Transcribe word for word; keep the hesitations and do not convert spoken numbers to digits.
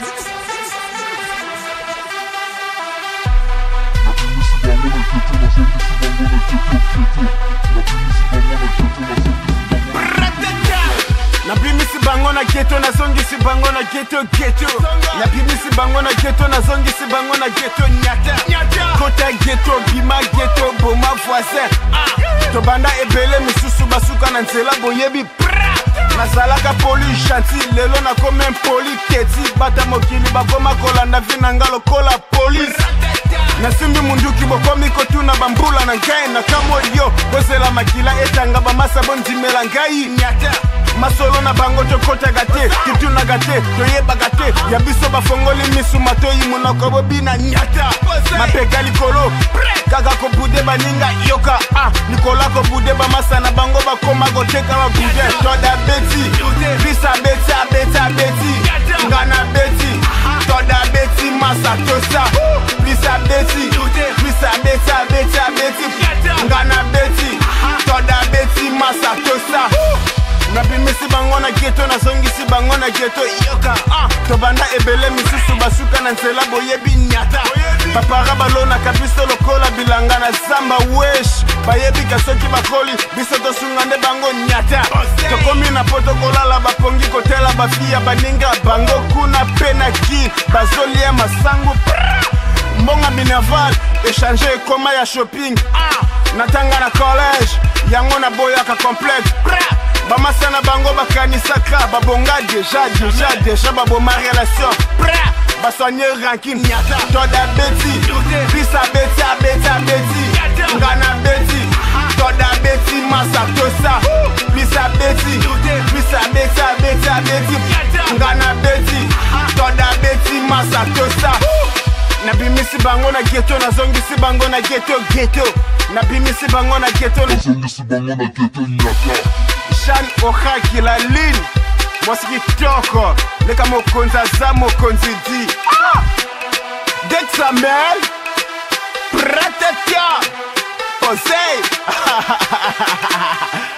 Na bimisi bango na ghetto na zongisi bango na ghetto ghetto. Na bimisi bango na ghetto na zongisi bango na ghetto nyata. Kota ghetto bima ghetto boma voisin. Tobanda ebele misusu basuka na nzela boyebi. Nazalaka poli chanti lelo na comme poli teti bata mokili bakoma kolanda vinanga lokola police. Nasimbi munduki bokomi kotuna bambula na ngai na kamo yo kozela makila etanga bamasa bondimela ngai nyata. Masolo na bango tokota gate kituna gate toyeba gate ya biso bafongoli misu matoyi munoko bobina nyata. Mapeka likolo kaka ko bude baninga yoka ah nikola ko bude bamasa na bango bakoma goteka ba bude toda beti bisa beta beta beti ngana beti toda beti masa tosa bisa beti bisa beta beta beti ngana beti toda beti masa tosa. Na bimisi bango na ghetto na zongisi bango na ghetto yoka ah tobanda ebele misusu basuka na nzela boyebi nyata. Papara balona kabiso lokola bilanga na zamba wesh bayebi kasoki bakoli biso tosungande bango nyata. Tokomi na poto kolala bapongi kotela bafia baninga bango kuna pena ki bazolia masangu mbonga binaval échanger koma ya shopping ah natanga na college yango na boyaka complète. Bamasa na bango bakanisaka babonga déjà déjà déjà baboma relation prêt basoigner ranking nyata. Toda beti bisa beti beta beti ngana beti toda beti masa tosa bisa beti bisa beta beta beti ngana beti toda beti masa tosa. Na bimisi bango na ghetto na zongisi bango na ghetto ghetto. Na bimisi bango na ghetto na zongisi bango na ghetto nyata. Shan Ohaki la ligne Mwasiki toko Leka mokonza za mokonzi di ah! Dexamel Pratetia Posey